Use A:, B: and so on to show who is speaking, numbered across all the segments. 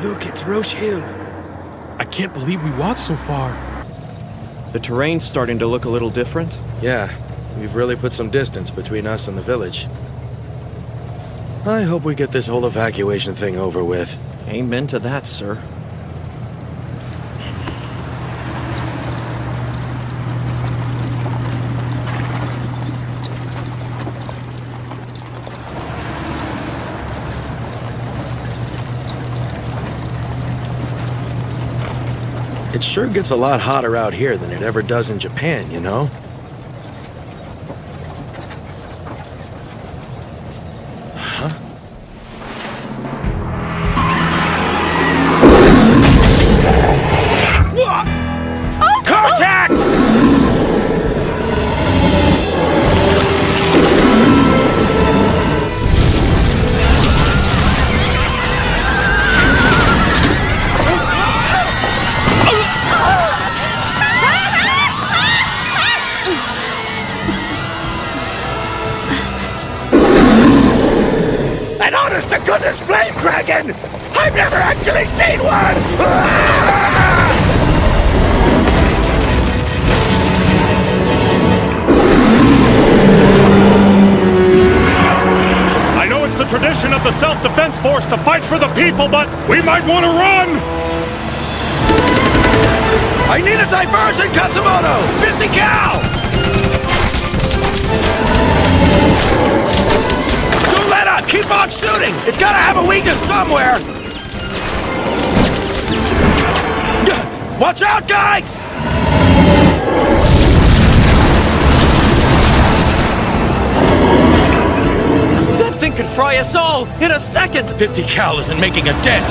A: Look, it's Roche Hill.
B: I can't believe we walked so far.
C: The terrain's starting to look a little different.
A: Yeah, we've really put some distance between us and the village. I hope we get this whole evacuation thing over with.
C: Amen to that, sir.
A: It sure gets a lot hotter out here than it ever does in Japan, you know? Huh? What? Oh, contact! An honest-to-goodness flame dragon! I've never actually seen one!
B: I know it's the tradition of the Self-Defense Force to fight for the people, but we might want to run!
A: I need a diversion, Katsumoto! 50 cal! Don't let up! Keep on shooting! It's gotta have a weakness somewhere! Watch out, guys!
C: That thing could fry us all in a second!
A: 50 cal isn't making a dent!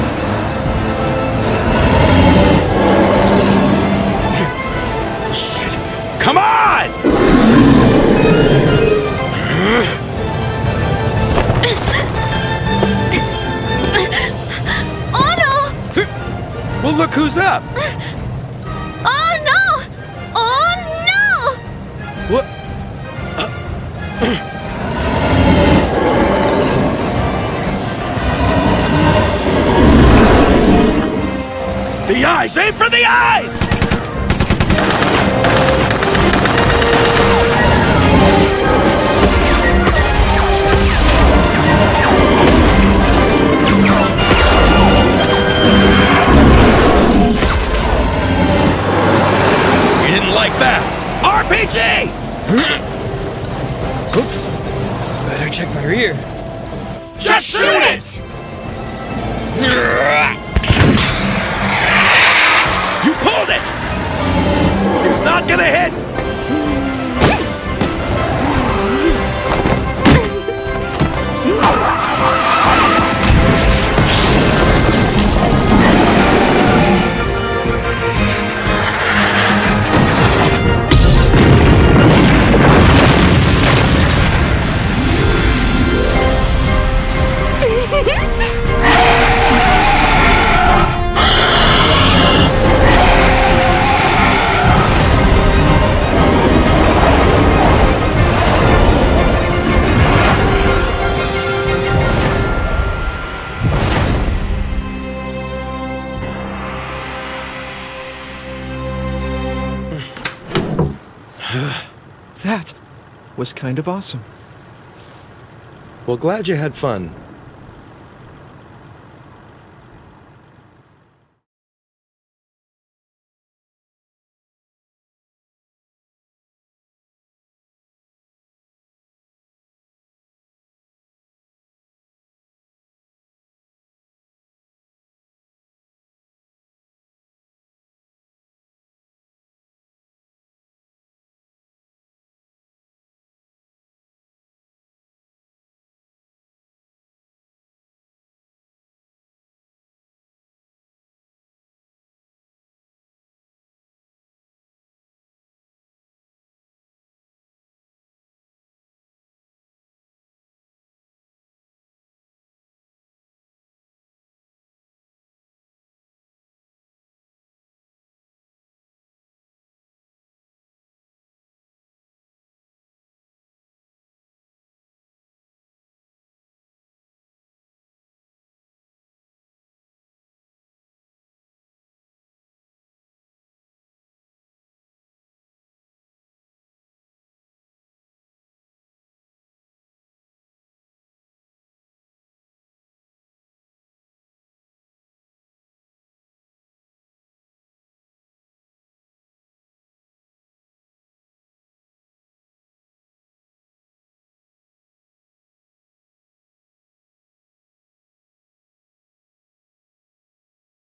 A: Shit! Come on!
D: Oh no!
A: Well, look who's up!
D: Oh no! Oh no!
A: What? The eyes! Aim for the eyes! You didn't like that! RPG!
E: Oops. Better check my rear.
A: Just shoot it! You pulled it! It's not gonna hit!
C: That was kind of awesome.
A: Well, glad you had fun.